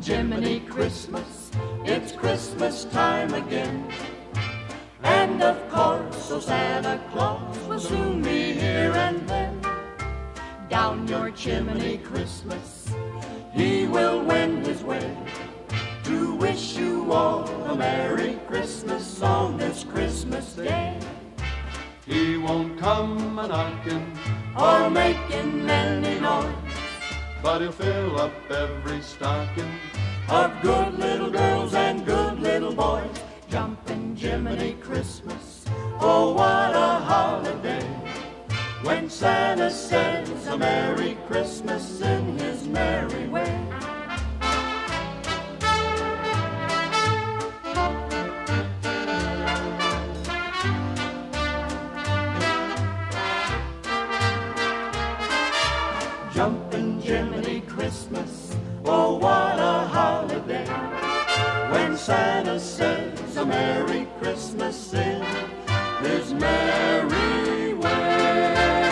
Jiminy Christmas, it's Christmas time again. And of course, so Santa Claus will soon be here and then. Down your chimney, Christmas, he will wend his way to wish you all a Merry Christmas on this Christmas Day. He won't come a-knocking or making any noise, but he'll fill up every stocking of good little girls and good little boys. Jumpin' Jiminy Christmas, oh what a holiday, when Santa says a Merry Christmas in his merry way. Jumpin' Jiminy Christmas, oh what a holiday, when Santa says a Merry Christmas in his merry way.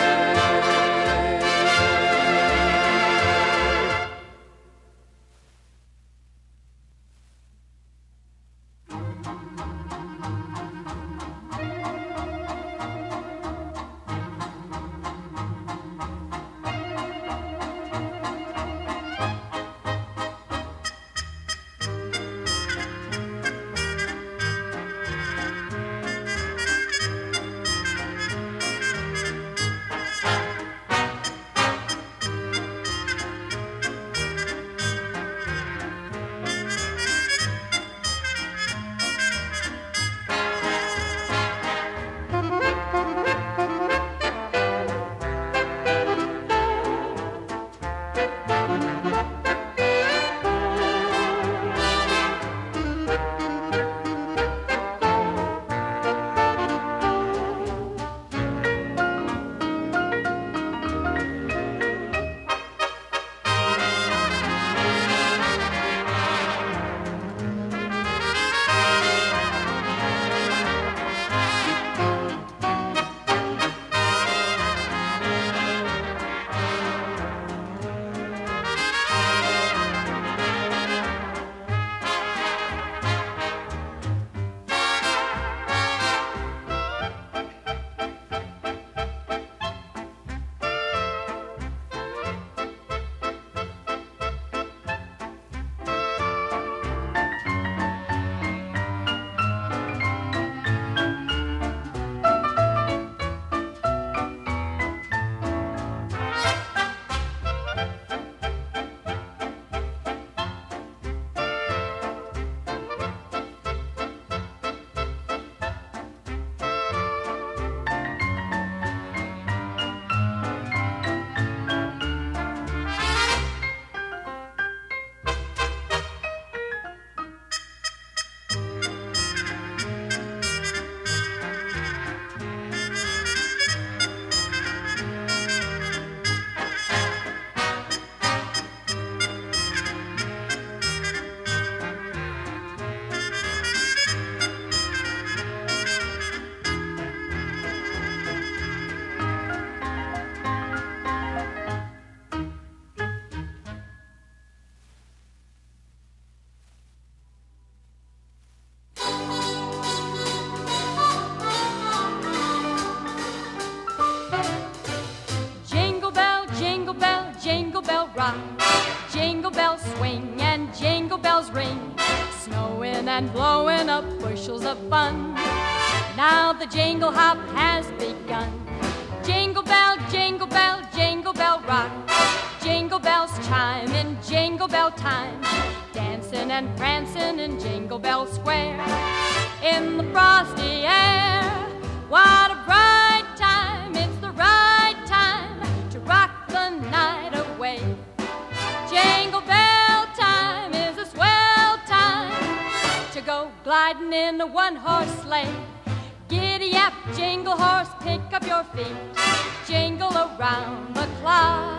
Jingle bells swing and jingle bells ring, snowing and blowing up bushels of fun. Now the jingle hop has begun. Jingle bell, jingle bell, jingle bell rock. Jingle bells chime in jingle bell time, dancing and prancing in Jingle Bell Square. In the frosty air, what a bright time, it's the right time to rock the night away. Jingle bell time is a swell time to go gliding in a one-horse sleigh. Giddy up, jingle horse, pick up your feet, jingle around the clock.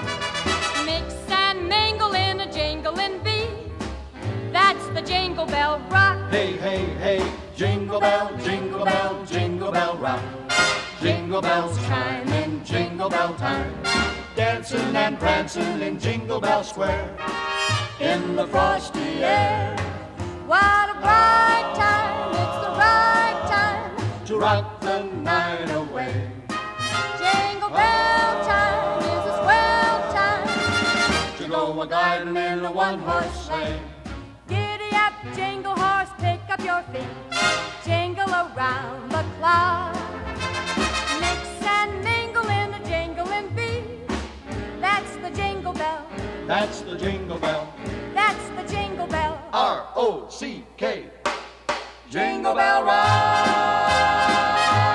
Mix and mingle in a jingling beat, that's the Jingle Bell Rock. Hey, hey, hey, jingle bell, jingle bell, jingle bell rock. Jingle bells chime in Jingle Bell time, dancing and prancing in Jingle Bell Square. in the frosty air. What a bright time, it's the right time to rock the night away. Jingle bell time is a swell time to go a-gliding in a one-horse sleigh. Giddy up, jingle horse, pick up your feet, jingle around the clock. Mix and mingle in a jingling beat. That's the jingle bell. That's the jingle bell. That's the jingle bell. R-O-C-K. Jingle Bell Rock.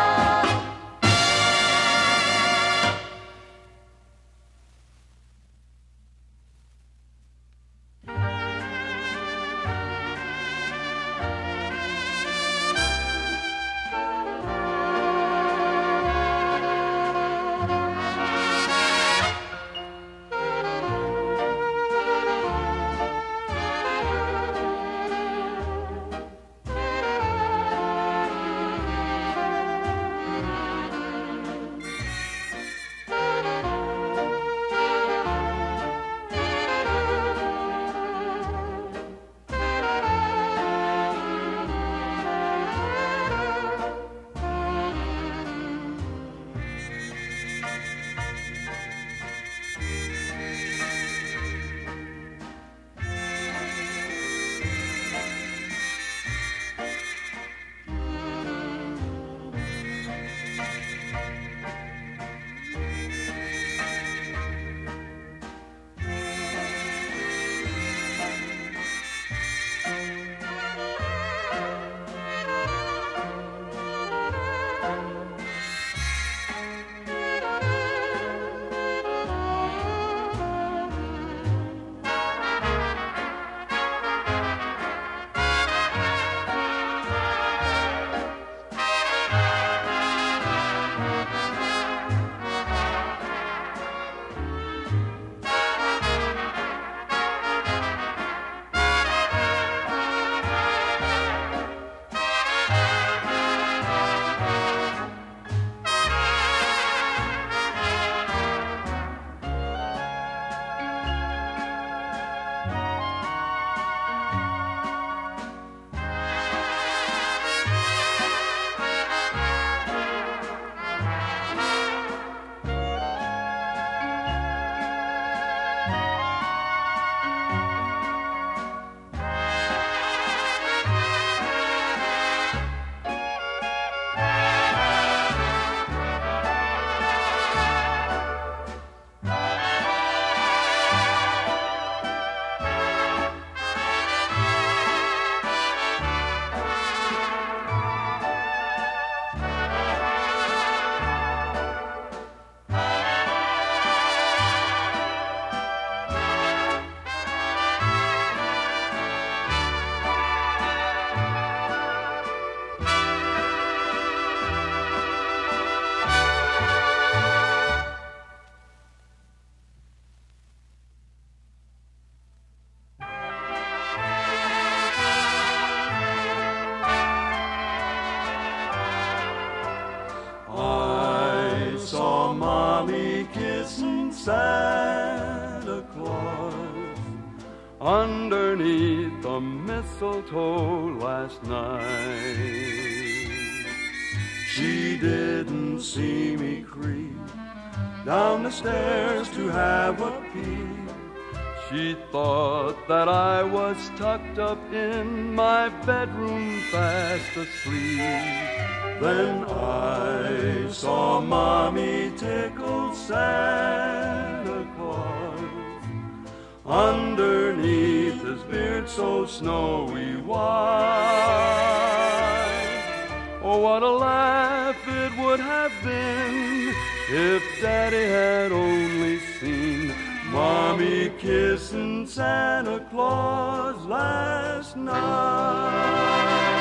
Santa Claus underneath the mistletoe last night. She didn't see me creep down the stairs to have a peep. She thought that I was tucked up in my bedroom fast asleep. Then I saw Mommy tickle Santa Claus underneath his beard so snowy white. Oh, what a laugh it would have been if Daddy had only seen Mommy kissing Santa Claus last night.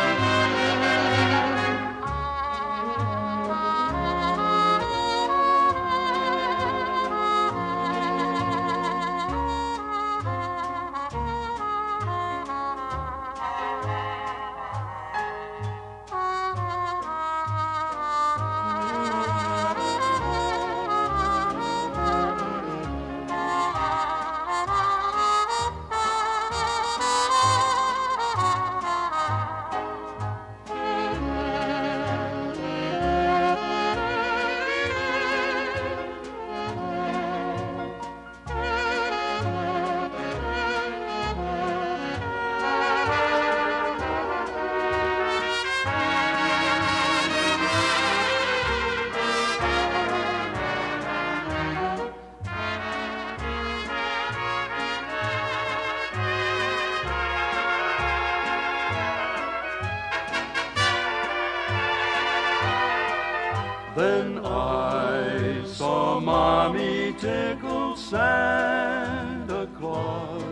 Then I saw Mommy tickle Santa Claus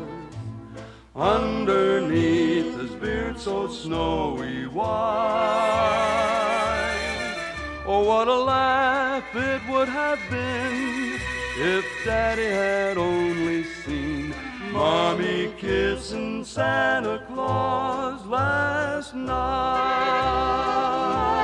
underneath his beard so snowy white. Oh, what a laugh it would have been if Daddy had only seen Mommy kissing Santa Claus last night.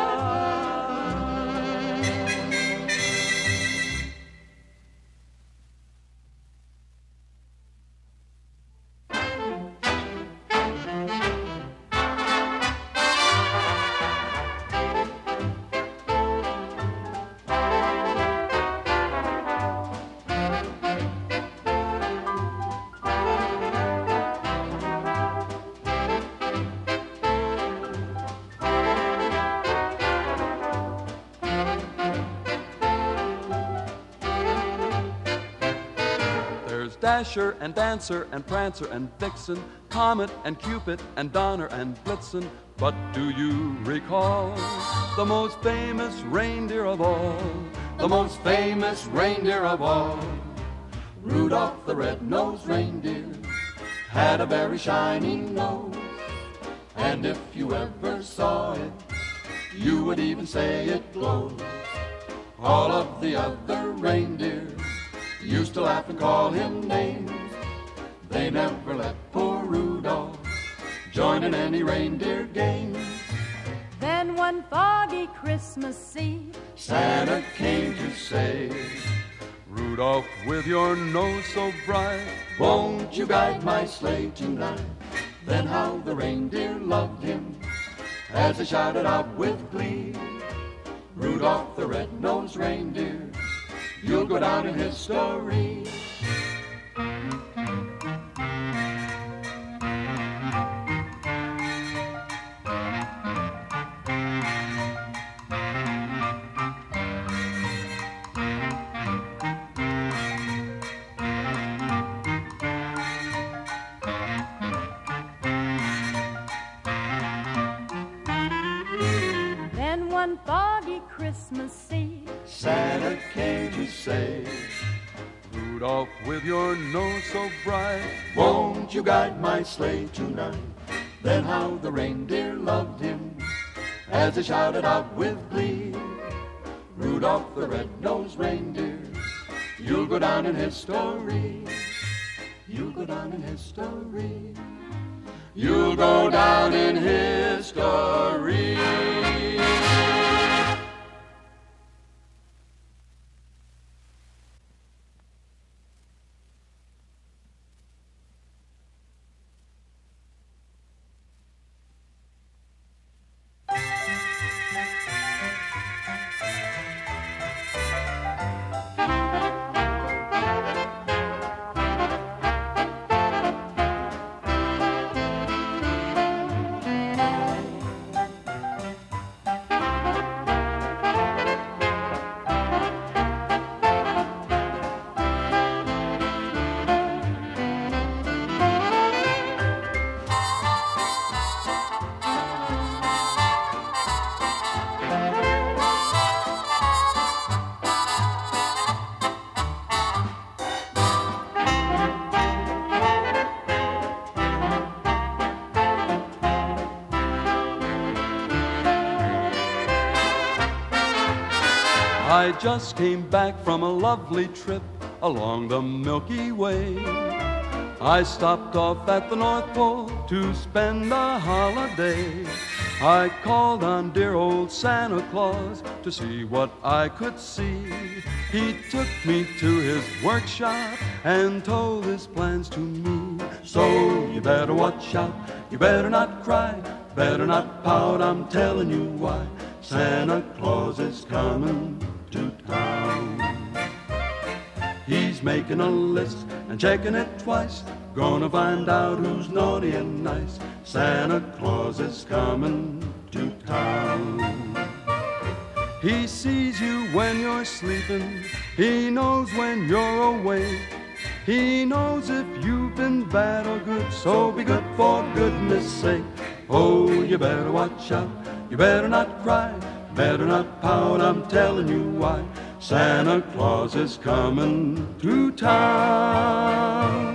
Dasher and Dancer and Prancer and Vixen, Comet and Cupid and Donner and Blitzen. But do you recall the most famous reindeer of all? The most famous reindeer of all. Rudolph the red-nosed reindeer had a very shining nose, and if you ever saw it, you would even say it glows. All of the other reindeer used to laugh and call him names. They never let poor Rudolph join in any reindeer games. Then one foggy Christmas Eve, Santa came to say, Rudolph, with your nose so bright, won't you guide my sleigh tonight? Then how the reindeer loved him as they shouted out with glee, Rudolph the red-nosed reindeer, you'll go down in history. then one foggy Christmas Eve, Santa came to say, Rudolph, with your nose so bright, won't you guide my sleigh tonight? Then how the reindeer loved him as they shouted out with glee, Rudolph the red-nosed reindeer, you'll go down in history. You'll go down in history. You'll go down in history. I just came back from a lovely trip along the Milky Way. I stopped off at the North Pole to spend a holiday. I called on dear old Santa Claus to see what I could see. He took me to his workshop and told his plans to me. So you better watch out, you better not cry, better not pout, I'm telling you why. Santa Claus is coming to town. He's making a list and checking it twice, gonna find out who's naughty and nice. Santa Claus is coming to town. He sees you when you're sleeping, he knows when you're awake. He knows if you've been bad or good, so be good for goodness sake. Oh, you better watch out, you better not cry, Better not pout, I'm telling you why. Santa Claus is coming to town.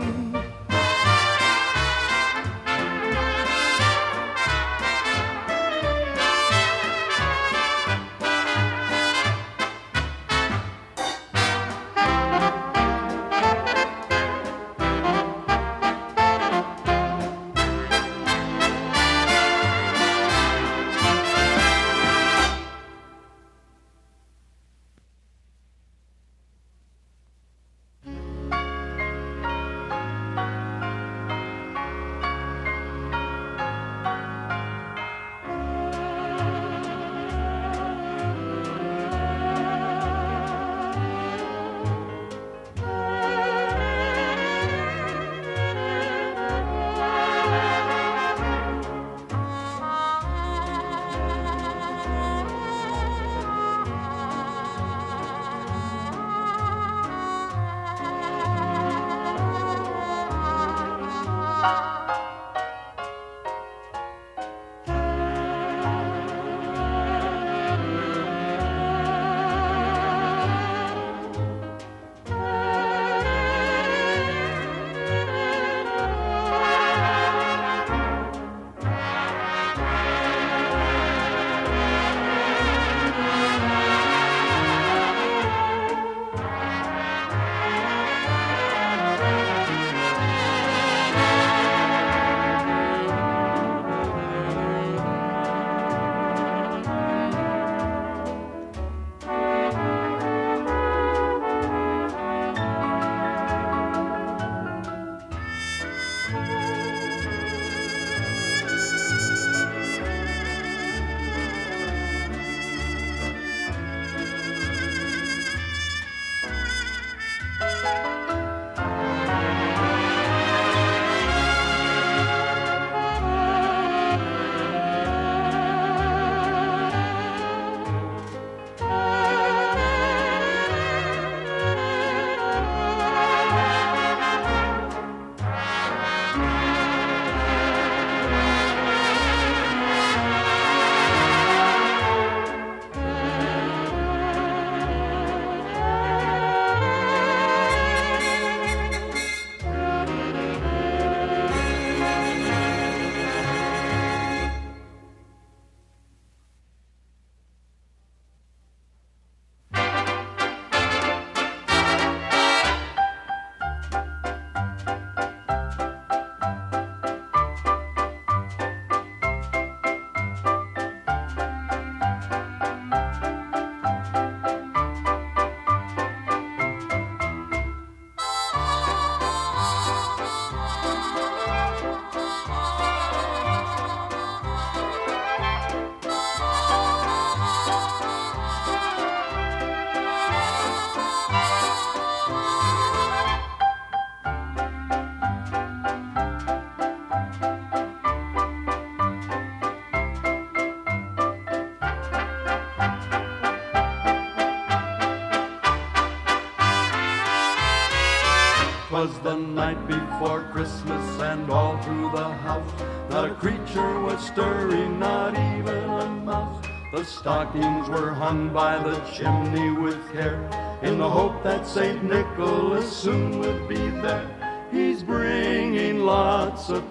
Was the night before Christmas, and all through the house not a creature was stirring, not even a mouse. The stockings were hung by the chimney with care, in the hope that St. Nicholas soon would be there. He's bringing lots of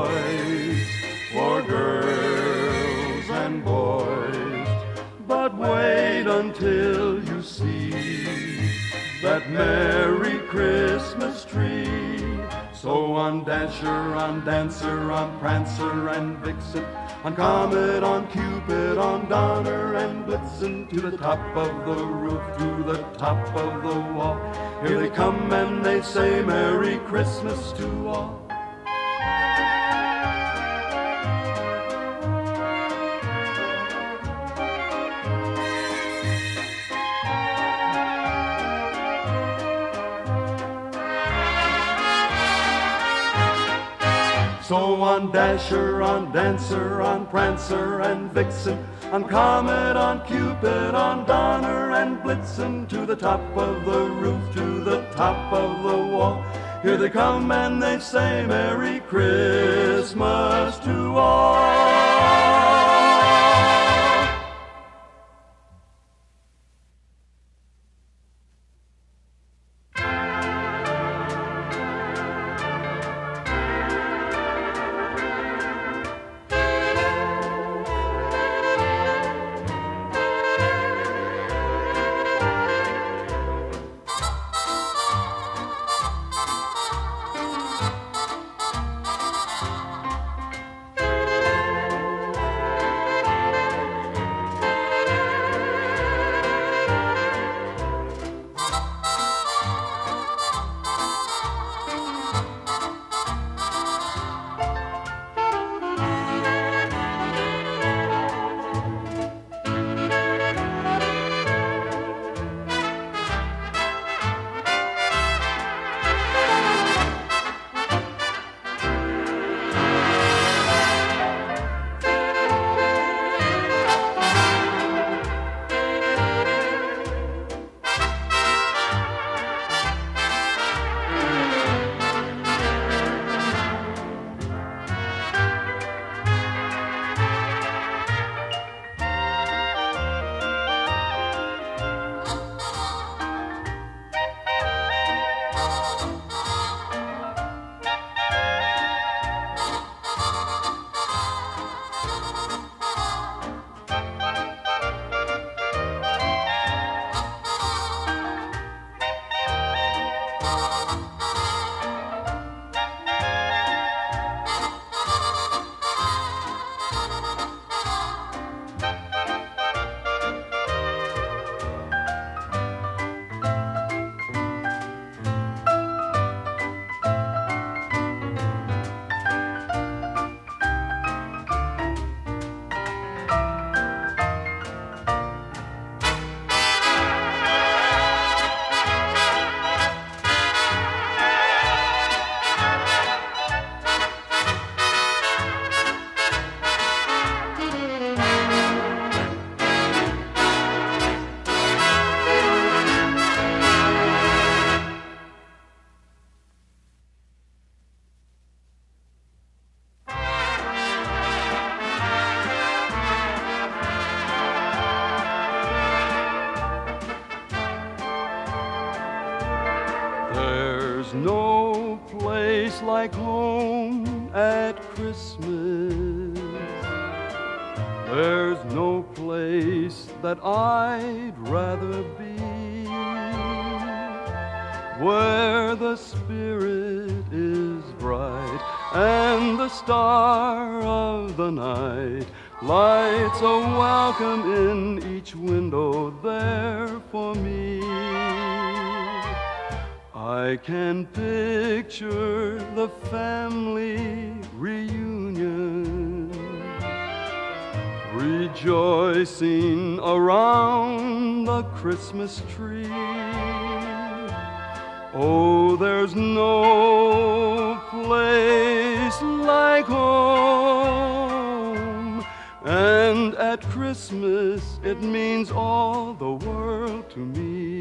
toys for girls and boys, but wait until you see that Merry Christmas tree. So on Dasher, on Dancer, on Prancer and Vixen, on Comet, on Cupid, on Donner and Blitzen, to the top of the roof, to the top of the wall. Here they come and they say Merry Christmas to all. So on Dasher, on Dancer, on Prancer and Vixen, on Comet, on Cupid, on Donner and Blitzen, to the top of the roof, to the top of the wall. Here they come and they say Merry Christmas to all. Christmas, there's no place that I'd rather be, where the spirit is bright and the star of the night lights a welcome in each window there for me. I can picture the family reunion, rejoicing around the Christmas tree. Oh, there's no place like home, and at Christmas it means all the world to me.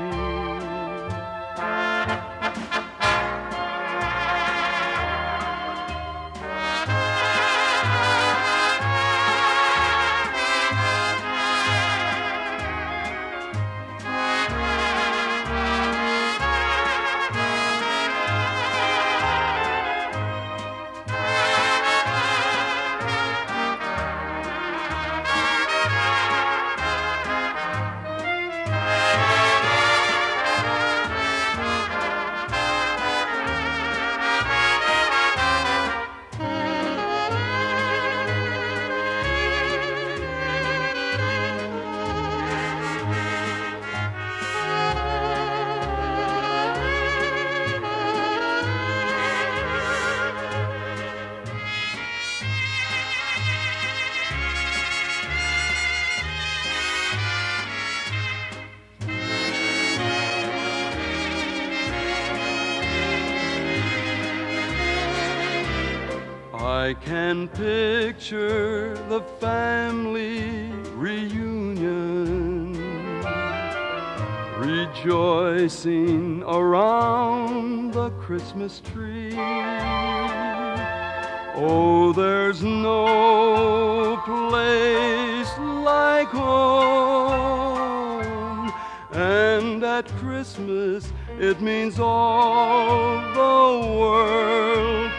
I can picture the family reunion, rejoicing around the Christmas tree. Oh, there's no place like home, and at Christmas it means all the world